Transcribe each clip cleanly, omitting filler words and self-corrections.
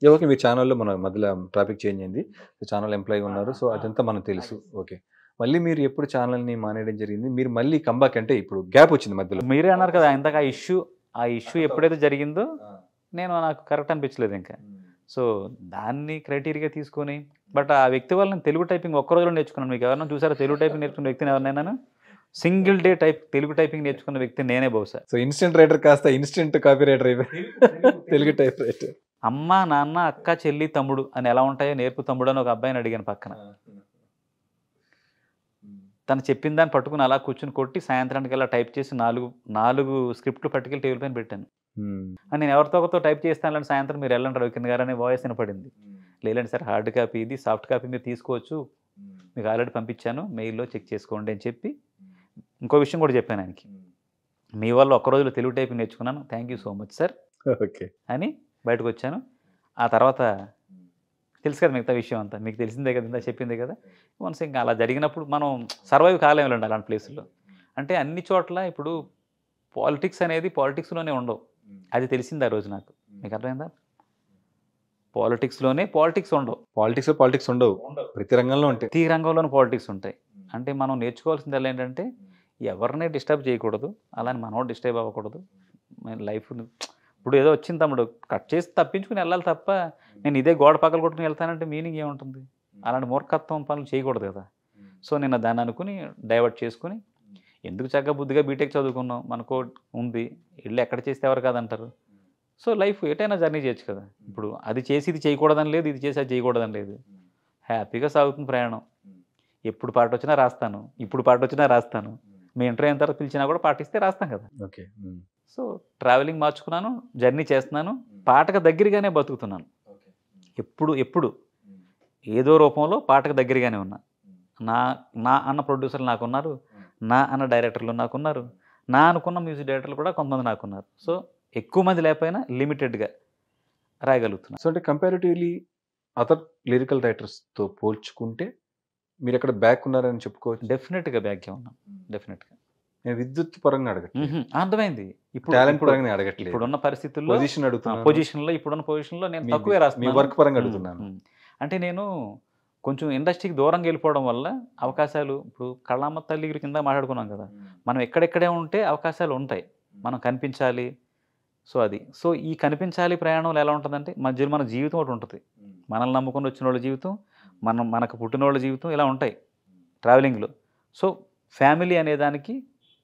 Okay. మీ ఛానెల్‌లో మన మధ్యలో టాపిక్ చేంజ్ అయింది. ఛానెల్ ఎంప్లాయీగా ఉన్నారు. సో, అదంతా మనకు తెలుసు. ఓకే. మళ్ళీ మీరు ఎప్పుడు ఛానెల్‌ని మానేయడం జరిగింది? మీరు మళ్ళీ కమ్‌బ్యాక్ అంటే ఇప్పుడు గ్యాప్ వచ్చింది మధ్యలో. మీరే అన్నారు కదా ఇందాక ఆ ఇష్యూ ఎప్పుడైతే జరిగిందో నాకు కరెక్ట్ అనిపించలేదు ఇంకా. సో, దాన్ని క్రైటీరియాగా తీసుకొని బట్ ఆ వ్యక్తి వల్ల నేను తెలుగు టైపింగ్ ఒక్క రోజులో నేర్చుకున్నాను. మీకు ఎవరైనా చూసారా తెలుగు టైపింగ్ నేర్చుకున్న వ్యక్తిని ఎవరినైనా? సింగిల్ డే తెలుగు టైపింగ్ నేర్చుకున్న వ్యక్తి నేనే బహుశా. సో, ఇన్‌స్టంట్ రైటర్ కాస్త ఇన్‌స్టంట్ కాపీ రైటర్ అయిపోయారు. Telugu typewriter. అమ్మ, నాన్న, అక్క, చెల్లి, తమ్ముడు అని ఎలా ఉంటాయో నేర్పు తమ్ముడు అని ఒక అబ్బాయిని అడిగాను పక్కన. తను చెప్పిన దాన్ని పట్టుకుని అలా కూర్చుని కొట్టి సాయంత్రానికి అలా టైప్ చేసి 4 స్క్రిప్ట్లు పట్టుకెళ్ళి టేబుల్ పైన పెట్టాను. నేను ఎవరితో ఒకరితో టైప్ చేస్తాను సాయంత్రం మీరు వెళ్ళండి రవికిరణ్ గారు అనే వాయిస్ వినపడింది. లేదండి సార్ హార్డ్ కాపీ ఇది, సాఫ్ట్ కాపీ మీరు తీసుకోవచ్చు, మీకు ఆల్రెడీ పంపించాను మెయిల్లో చెక్ చేసుకోండి అని చెప్పి ఇంకో విషయం కూడా చెప్పాను ఆయనకి. మీ వల్ల ఒక్క రోజులో తెలుగు టైపింగ్ నేర్చుకున్నాను, thank you so much sir okay అని బయటకు వచ్చాను. ఆ తర్వాత తెలుసు కదా మిగతా విషయం అంతా, మీకు తెలిసిందే కదా, ఇందా చెప్పిందే కదా. వన్స్ ఇంకా అలా జరిగినప్పుడు మనం సర్వైవ్ కాలేములండి అలాంటి ప్లేసుల్లో. అంటే అన్ని చోట్ల ఇప్పుడు పాలిటిక్స్ అనేది పాలిటిక్స్లోనే ఉండవు, అది తెలిసింది ఆ రోజు నాకు. మీకు అర్థమైందా? పాలిటిక్స్లోనే పాలిటిక్స్ ఉండవు. పాలిటిక్స్ ఉండవు, ప్రతి రంగంలో ఉంటాయి. ప్రతి రంగంలోనూ పాలిటిక్స్ ఉంటాయి. అంటే మనం నేర్చుకోవాల్సింది ఎలా ఏంటంటే ఎవరిని డిస్టర్బ్ చేయకూడదు, అలానే మనం డిస్టర్బ్ అవ్వకూడదు. లైఫ్ ఇప్పుడు ఏదో వచ్చింది తమ్ముడు కట్ చేసి తప్పించుకుని వెళ్ళాలి తప్ప నేను ఇదే గోడ పక్కలు కొట్టుకుని వెళ్తానంటే మీనింగ్ ఏముంటుంది? అలాంటి మూర్ఖత్వం పనులు చేయకూడదు కదా. సో నేను దాన్ని అనుకుని డైవర్ట్ చేసుకుని ఎందుకు చక్కగా బుద్ధిగా బీటెక్ చదువుకున్నాం, మనకు ఉంది, ఇల్లు ఎక్కడ చేస్తే ఎవరు కాదంటారు. సో లైఫ్ ఎటైనా జర్నీ చేయొచ్చు కదా. ఇప్పుడు అది చేసి ఇది చేయకూడదని లేదు, ఇది చేసి అది చేయకూడదని లేదు, హ్యాపీగా సాగుతుంది ప్రయాణం. ఎప్పుడు పాట వచ్చినా రాస్తాను, ఇప్పుడు పాట వచ్చినా రాస్తాను, మీ ఇంటర్వ్యూ అయిన తర్వాత పిలిచినా కూడా పాటిస్తే రాస్తాం కదా. ఓకే. సో ట్రావెలింగ్ మార్చుకున్నాను, జర్నీ చేస్తున్నాను, పాటకు దగ్గరగానే బతుకుతున్నాను. ఎప్పుడు ఏదో రూపంలో పాటకు దగ్గరగానే ఉన్నా. నా అన్న ప్రొడ్యూసర్లు నాకున్నారు, నా అన్న డైరెక్టర్లు నాకున్నారు, నా అనుకున్న మ్యూజిక్ డైరెక్టర్లు కూడా కొంతమంది నాకున్నారు. సో ఎక్కువ మంది లేకపోయినా లిమిటెడ్గా రాయగలుగుతున్నాను. సో అంటే కంపారిటివ్లీ అదర్ లిరికల్ రైటర్స్తో పోల్చుకుంటే మీరు ఎక్కడ బ్యాక్ ఉన్నారని చెప్పుకోవచ్చు. డెఫినెట్గా బ్యాక్గా ఉన్నాను, డెఫినెట్గా. నేను విద్యుత్ పరంగా అడగట్లేదు, అర్థమైంది. ఇప్పుడు టాలెంట్ పరంగా అడగట్లేదు, ఇప్పుడున్న పరిస్థితుల్లో ఇప్పుడున్న పొజిషన్లో నేను తక్కువే రాస్తాను. మీ వర్క్ పరంగా అడుగుతున్నాను. అంటే నేను కొంచెం ఇండస్ట్రీకి దూరంగా వెళ్ళిపోవడం వల్ల అవకాశాలు, ఇప్పుడు కళామ తల్లి కింద మాట్లాడుకున్నాం కదా, మనం ఎక్కడెక్కడే ఉంటే అవకాశాలు ఉంటాయి, మనం కనిపించాలి. సో ఈ కనిపించాలి ప్రయాణంలో ఎలా ఉంటుందంటే మధ్యలో మన జీవితం ఒకటి ఉంటుంది, మనల్ని నమ్ముకొని వచ్చిన వాళ్ళ జీవితం, మనకు పుట్టిన వాళ్ళ జీవితం, ఇలా ఉంటాయి ట్రావెలింగ్లో. సో ఫ్యామిలీ అనేదానికి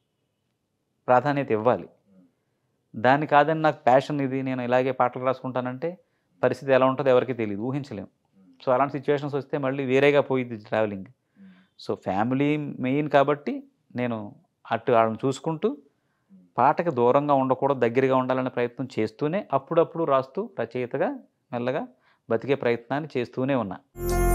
ప్రాధాన్యత ఇవ్వాలి. దాన్ని కాదని నాకు ప్యాషన్ ఇది, నేను ఇలాగే పాటలు రాసుకుంటానంటే పరిస్థితి ఎలా ఉంటుందో ఎవరికీ తెలియదు, ఊహించలేము. సో అలాంటి సిచ్యువేషన్స్ వస్తే మళ్ళీ వేరేగా పోయింది ట్రావెలింగ్. సో ఫ్యామిలీ మెయిన్ కాబట్టి నేను అటు వాళ్ళని చూసుకుంటూ పాటకు దూరంగా ఉండకూడదు, దగ్గరగా ఉండాలనే ప్రయత్నం చేస్తూనే అప్పుడప్పుడు రాస్తూ రచయితగా మెల్లగా బతికే ప్రయత్నాన్ని చేస్తూనే ఉన్నా.